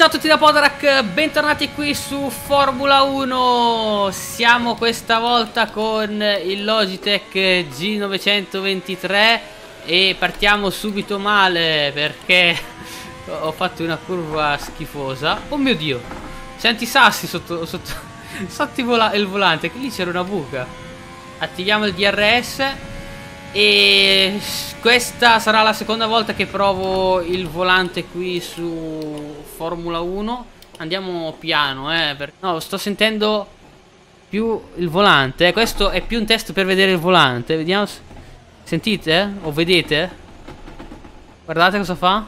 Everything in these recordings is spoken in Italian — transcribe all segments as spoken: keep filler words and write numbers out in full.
ciao a tutti da Podarak, bentornati qui su Formula uno. Siamo questa volta con il Logitech G novecentoventitré e partiamo subito male perché ho fatto una curva schifosa. Oh mio Dio, senti i sassi sotto, sotto, sotto il, vola il volante, che lì c'era una buca. Attiviamo il D R S e questa sarà la seconda volta che provo il volante qui su Formula uno. Andiamo piano, eh, per... no, sto sentendo più il volante, eh. Questo è più un test per vedere il volante. Vediamo se... Sentite? O vedete? Guardate cosa fa.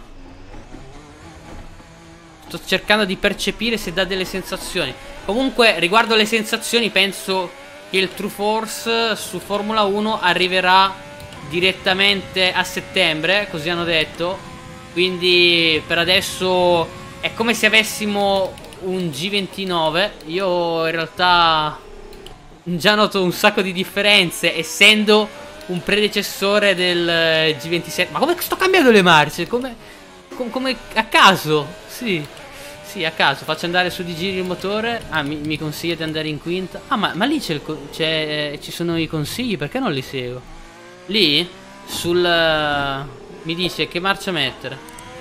Sto cercando di percepire se dà delle sensazioni. Comunque, riguardo alle sensazioni, penso che il True Force su Formula uno arriverà direttamente a settembre, così hanno detto. Quindi per adesso è come se avessimo un G ventinove. Io in realtà già noto un sacco di differenze, essendo un predecessore del G ventisette. Ma come sto cambiando le marce? Come, com come a caso? Sì, sì, a caso. Faccio andare su di giri il motore. Ah, mi, mi consiglia di andare in quinta. Ah, ma, ma lì c'è eh, ci sono i consigli, perché non li seguo? Lì sul uh, mi dice che marcia mettere.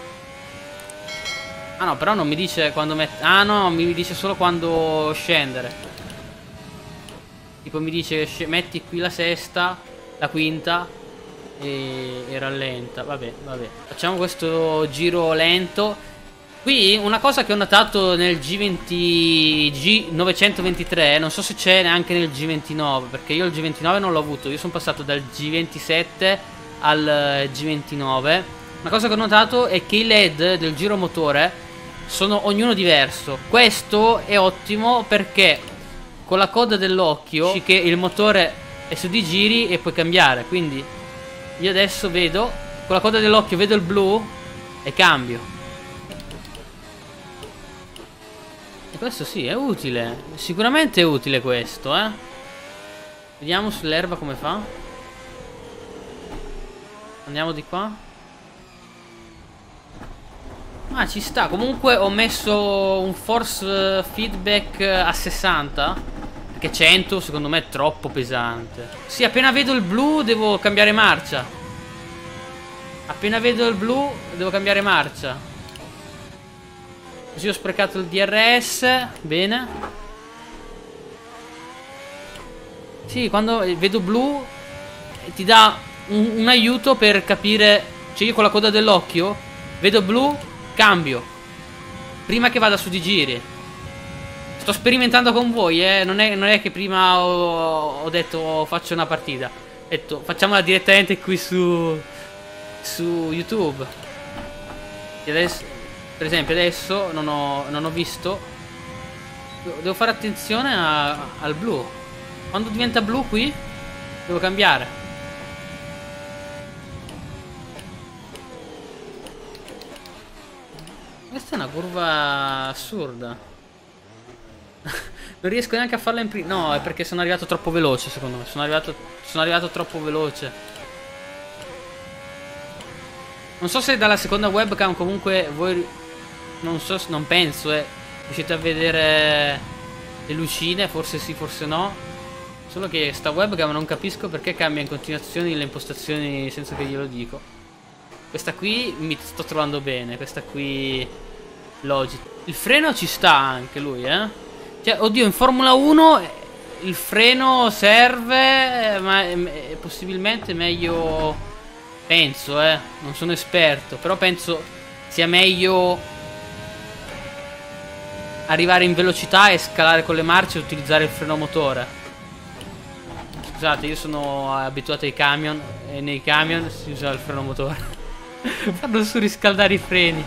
Ah no, però non mi dice quando mettere. Ah no, mi dice solo quando scendere. Tipo mi dice metti qui la sesta, la quinta e, e rallenta. Vabbè, vabbè. Facciamo questo giro lento. Qui una cosa che ho notato nel G venti G novecentoventitré, non so se c'è neanche nel G ventinove, perché io il G ventinove non l'ho avuto. Io sono passato dal G ventisette al G ventinove. Una cosa che ho notato è che i L E D del giromotore sono ognuno diverso. Questo è ottimo perché con la coda dell'occhio che il motore è su di giri e puoi cambiare. Quindi io adesso vedo, con la coda dell'occhio vedo il blu e cambio. E questo sì, è utile. Sicuramente è utile questo, eh. Vediamo sull'erba come fa. Andiamo di qua. Ah, ci sta. Comunque ho messo un force feedback a sessanta, perché cento secondo me è troppo pesante. Sì, appena vedo il blu devo cambiare marcia. Appena vedo il blu devo cambiare marcia. Così ho sprecato il D R S. Bene. Sì, quando vedo blu ti dà un, un aiuto per capire. Cioè io con la coda dell'occhio vedo blu, cambio prima che vada su di giri. Sto sperimentando con voi, eh. Non è, non è che prima ho, ho detto faccio una partita. Ho detto facciamola direttamente qui su Su YouTube. E adesso, per esempio, adesso non ho, non ho visto. Devo fare attenzione a, al blu. Quando diventa blu qui devo cambiare. Questa è una curva assurda. Non riesco neanche a farla in prima. No, è perché sono arrivato troppo veloce, secondo me. Sono arrivato, sono arrivato troppo veloce. Non so se dalla seconda webcam comunque voi, non so, non penso, eh, riuscite a vedere le lucine, forse sì, forse no. Solo che sta webcam non capisco perché cambia in continuazione le impostazioni senza che glielo dico. Questa qui mi sto trovando bene, questa qui Logitech. Il freno ci sta anche lui, eh. Cioè, oddio, in Formula uno il freno serve, ma è, è possibilmente meglio. Penso, eh, non sono esperto, però penso sia meglio arrivare in velocità e scalare con le marce e utilizzare il freno motore. Scusate, io sono abituato ai camion e nei camion si usa il freno motore. Fanno surriscaldare i freni.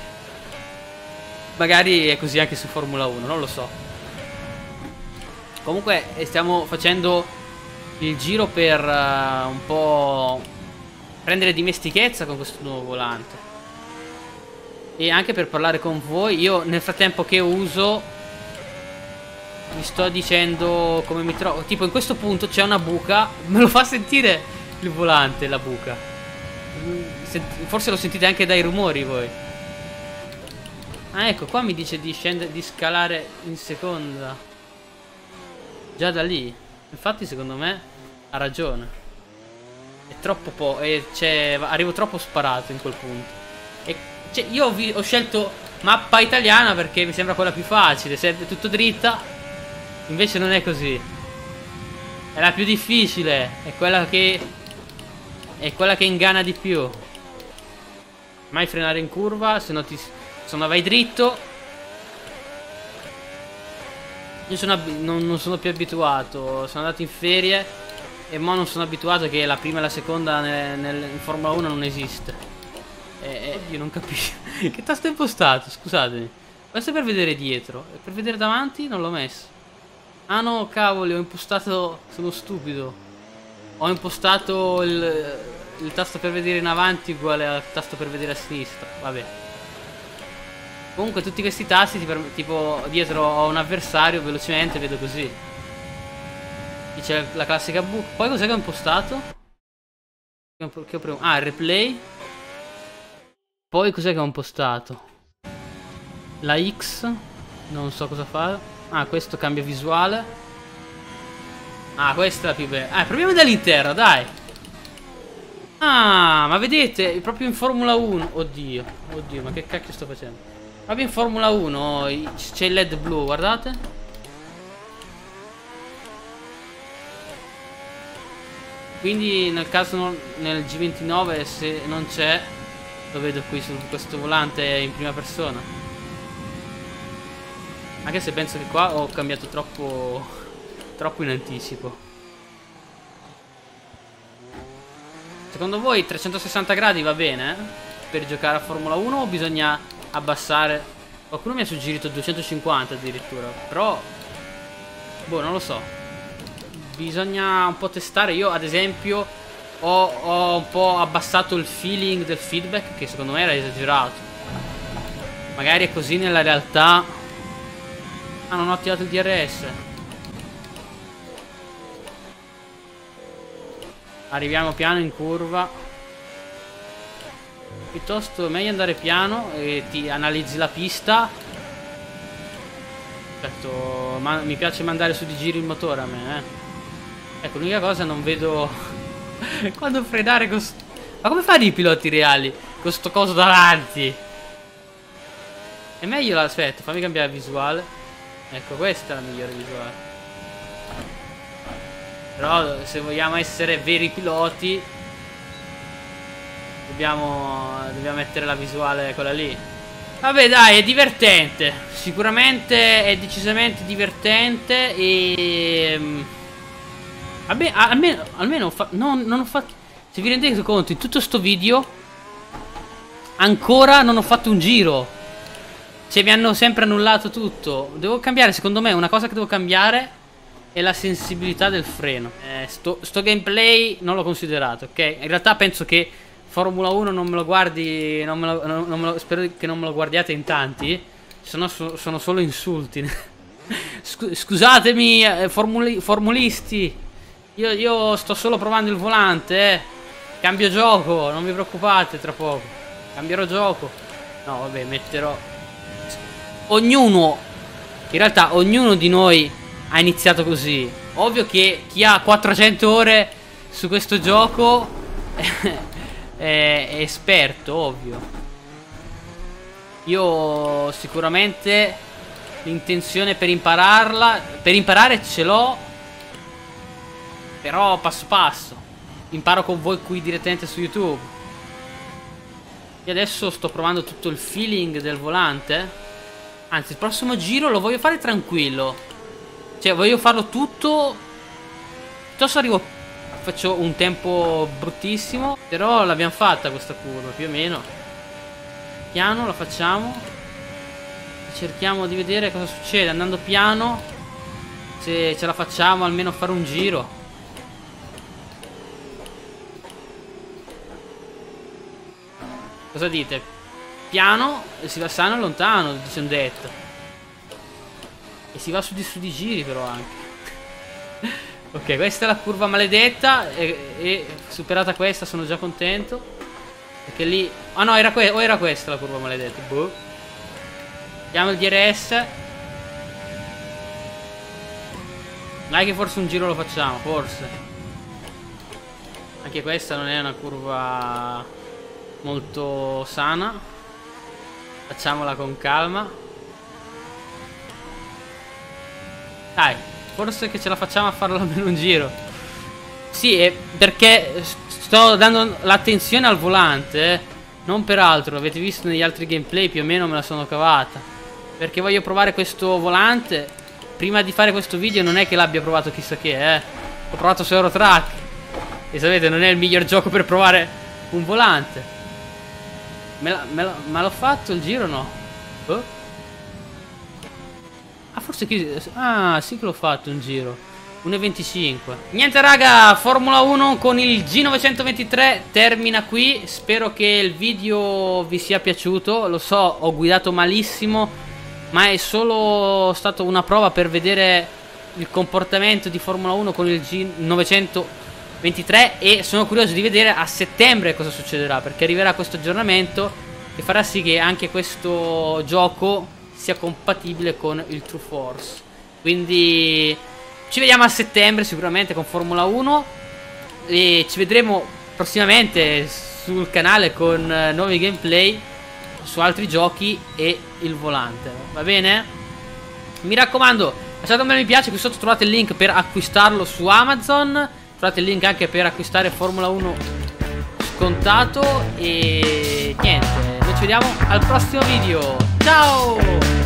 Magari è così anche su Formula uno, non lo so. Comunque stiamo facendo il giro per uh, un po' prendere dimestichezza con questo nuovo volante e anche per parlare con voi. Io nel frattempo che uso vi sto dicendo come mi trovo. Tipo in questo punto c'è una buca. Me lo fa sentire il volante la buca. Forse lo sentite anche dai rumori voi. Ah, ecco, qua mi dice di scendere, di scalare in seconda. Già da lì. Infatti, secondo me, ha ragione. È troppo po'. E c'è. Arrivo troppo sparato in quel punto. E cioè, io ho, vi, ho scelto mappa italiana perché mi sembra quella più facile. Se è tutto dritta. Invece non è così. È la più difficile. È quella che. È quella che inganna di più. Mai frenare in curva, se no ti. Se no vai dritto. Io sono non, non sono più abituato. Sono andato in ferie e mo non sono abituato che la prima e la seconda nel, nel, in Formula uno non esiste. E, e io non capisco. Che tasto è impostato? Scusatemi. Questo è per vedere dietro. E per vedere davanti non l'ho messo. Ah no, cavoli, ho impostato. Sono stupido. Ho impostato il, il tasto per vedere in avanti uguale al tasto per vedere a sinistra. Vabbè. Comunque tutti questi tasti tipo dietro ho un avversario, velocemente vedo così. C'è la classica bu. Poi cos'è che ho impostato? Che ho preso? Ah, il replay. Poi cos'è che ho impostato? La X. Non so cosa fare. Ah, questo cambia visuale. Ah, questa è la più bella. Ah, proviamo dall'interno, dai. Ah, ma vedete, proprio in Formula uno. Oddio, oddio, ma che cacchio sto facendo? Proprio in Formula uno c'è il L E D blu, guardate. Quindi nel caso non, nel G ventinove se non c'è, lo vedo qui su questo volante in prima persona. Anche se penso che qua ho cambiato troppo troppo in anticipo. Secondo voi trecentosessanta gradi va bene eh? Per giocare a Formula uno o bisogna abbassare? Qualcuno mi ha suggerito duecentocinquanta addirittura. Però boh, non lo so. Bisogna un po' testare. Io ad esempio ho, ho un po' abbassato il feeling del feedback, che secondo me era esagerato. Magari è così nella realtà. Ah, non ho attivato il D R S. Arriviamo piano in curva. Piuttosto è meglio andare piano e ti analizzi la pista. Certo, ma mi piace mandare su di giri il motore a me, eh. Ecco, l'unica cosa non vedo quando frenare con st... Ma come fanno i piloti reali con sto coso davanti? È meglio, aspetta, fammi cambiare visuale. Ecco, questa è la migliore visuale. Però se vogliamo essere veri piloti Dobbiamo, dobbiamo mettere la visuale quella lì. Vabbè dai, è divertente. Sicuramente è decisamente divertente. E vabbè, almeno, almeno fa... no, non ho fatto. Se vi rendete conto, in tutto sto video ancora non ho fatto un giro. Cioè mi hanno sempre annullato tutto. Devo cambiare, secondo me una cosa che devo cambiare è la sensibilità del freno. eh, sto, sto gameplay non l'ho considerato, ok? In realtà penso che Formula uno non me lo guardi, non me lo, non me lo, spero che non me lo guardiate in tanti, se no so, sono solo insulti. Scusatemi, eh, formuli, formulisti, io, io sto solo provando il volante, eh. Cambio gioco, non vi preoccupate, tra poco cambierò gioco. No vabbè, metterò. Ognuno, in realtà ognuno di noi ha iniziato così. Ovvio che chi ha quattrocento ore su questo gioco è esperto, ovvio. Io sicuramente l'intenzione per impararla, per imparare ce l'ho, però passo passo. Imparo con voi qui direttamente su YouTube. Io adesso sto provando tutto il feeling del volante. Anzi, il prossimo giro lo voglio fare tranquillo. Cioè, voglio farlo tutto. Piuttosto arrivo, faccio un tempo bruttissimo. Però l'abbiamo fatta questa curva, più o meno. Piano la facciamo. Cerchiamo di vedere cosa succede andando piano. Se ce la facciamo almeno fare un giro. Cosa dite? Piano e si va sano e lontano, dice un detto. E si va su di su di giri però anche. Ok, questa è la curva maledetta. E, e superata questa sono già contento. Perché lì... Ah no, era, que o era questa la curva maledetta. Boh. Vediamo il D R S. Dai che forse un giro lo facciamo, forse. Anche questa non è una curva molto sana. Facciamola con calma. Dai, forse che ce la facciamo a farlo almeno un giro. Sì, è perché sto dando l'attenzione al volante, eh. Non per altro, avete visto negli altri gameplay più o meno me la sono cavata. Perché voglio provare questo volante. Prima di fare questo video non è che l'abbia provato chissà che, eh. Ho provato su Eurotrack. E sapete, non è il miglior gioco per provare un volante. Me la, me la, ma l'ho fatto il giro o no? Oh. Ah, forse qui... Ah, sì che l'ho fatto un giro. uno e venticinque. Niente raga, Formula uno con il G novecentoventitré termina qui. Spero che il video vi sia piaciuto. Lo so, ho guidato malissimo, ma è solo stata una prova per vedere il comportamento di Formula uno con il G novecentoventitré. E sono curioso di vedere a settembre cosa succederà, perché arriverà questo aggiornamento che farà sì che anche questo gioco sia compatibile con il True Force. Quindi ci vediamo a settembre sicuramente con Formula uno. E ci vedremo prossimamente sul canale con nuovi gameplay su altri giochi e il volante. Va bene? Mi raccomando, lasciate un bel mi piace. Qui sotto trovate il link per acquistarlo su Amazon. Trovate il link anche per acquistare Formula uno scontato. E niente, noi ci vediamo al prossimo video. Ciao!